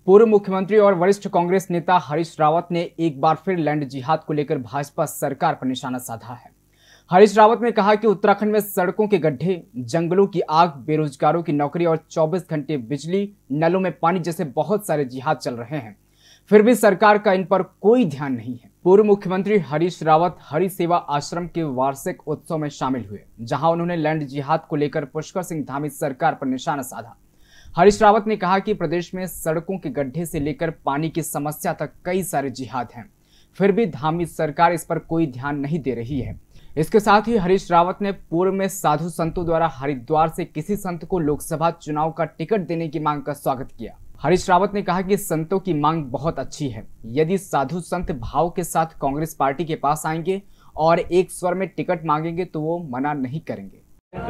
पूर्व मुख्यमंत्री और वरिष्ठ कांग्रेस नेता हरीश रावत ने एक बार फिर लैंड जिहाद को लेकर भाजपा सरकार पर निशाना साधा है। हरीश रावत ने कहा कि उत्तराखंड में सड़कों के गड्ढे, जंगलों की आग, बेरोजगारों की नौकरी और 24 घंटे बिजली, नलों में पानी जैसे बहुत सारे जिहाद चल रहे हैं, फिर भी सरकार का इन पर कोई ध्यान नहीं है। पूर्व मुख्यमंत्री हरीश रावत हरि सेवा आश्रम के वार्षिक उत्सव में शामिल हुए, जहां उन्होंने लैंड जिहाद को लेकर पुष्कर सिंह धामी सरकार पर निशाना साधा। हरीश रावत ने कहा कि प्रदेश में सड़कों के गड्ढे से लेकर पानी की समस्या तक कई सारे जिहाद हैं, फिर भी धामी सरकार इस पर कोई ध्यान नहीं दे रही है। इसके साथ ही हरीश रावत ने पूर्व में साधु संतों द्वारा हरिद्वार से किसी संत को लोकसभा चुनाव का टिकट देने की मांग का स्वागत किया। हरीश रावत ने कहा कि संतों की मांग बहुत अच्छी है, यदि साधु संत भाव के साथ कांग्रेस पार्टी के पास आएंगे और एक स्वर में टिकट मांगेंगे तो वो मना नहीं करेंगे।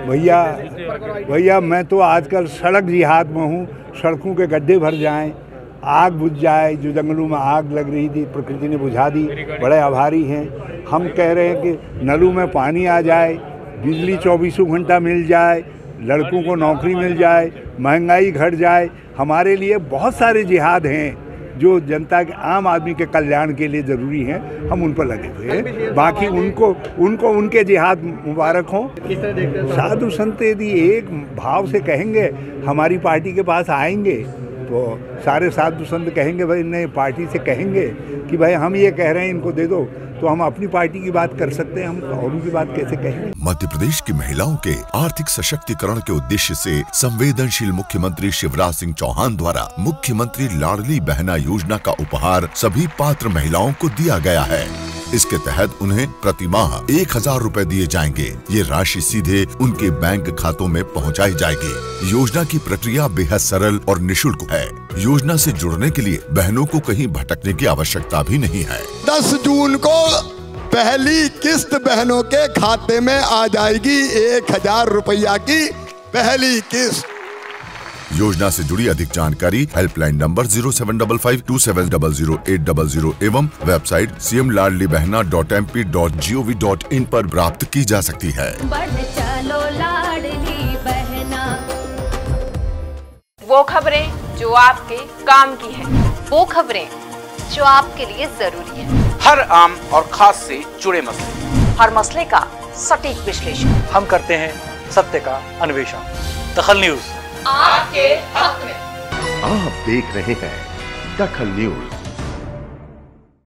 भैया मैं तो आजकल सड़क जिहाद में हूँ। सड़कों के गड्ढे भर जाएं, आग बुझ जाए, जो जंगलों में आग लग रही थी प्रकृति ने बुझा दी, बड़े आभारी हैं। हम कह रहे हैं कि नलों में पानी आ जाए, बिजली 24 घंटा मिल जाए, लड़कों को नौकरी मिल जाए, महंगाई घट जाए। हमारे लिए बहुत सारे जिहाद हैं जो जनता के आम आदमी के कल्याण के लिए ज़रूरी हैं, हम उन पर लगे हुए हैं। बाकी उनको उनके जिहाद मुबारक हों। साधु संत यदि एक भाव से कहेंगे हमारी पार्टी के पास आएंगे तो सारे साधु संत कहेंगे, भाई नए पार्टी से कहेंगे कि भाई हम ये कह रहे हैं इनको दे दो, तो हम अपनी पार्टी की बात कर सकते हैं, हम औरों की बात कैसे कहेंगे। मध्य प्रदेश की महिलाओं के आर्थिक सशक्तिकरण के उद्देश्य से संवेदनशील मुख्यमंत्री शिवराज सिंह चौहान द्वारा मुख्यमंत्री लाडली बहना योजना का उपहार सभी पात्र महिलाओं को दिया गया है। इसके तहत उन्हें प्रतिमाह 1000 रुपए दिए जाएंगे। ये राशि सीधे उनके बैंक खातों में पहुंचाई जाएगी। योजना की प्रक्रिया बेहद सरल और निःशुल्क है। योजना से जुड़ने के लिए बहनों को कहीं भटकने की आवश्यकता भी नहीं है। 10 जून को पहली किस्त बहनों के खाते में आ जाएगी। 1000 रुपया की पहली किस्त। योजना से जुड़ी अधिक जानकारी हेल्पलाइन नंबर 075527000800 एवं वेबसाइट cmladlibehna.mp.gov.in पर प्राप्त की जा सकती है। बढ़ चलो लाडली बहना। वो खबरें जो आपके काम की है, वो खबरें जो आपके लिए जरूरी है। हर आम और खास से जुड़े मसले, हर मसले का सटीक विश्लेषण हम करते हैं, सत्य का अन्वेषण। दखल न्यूज आपके हक में। आप देख रहे हैं दखल न्यूज।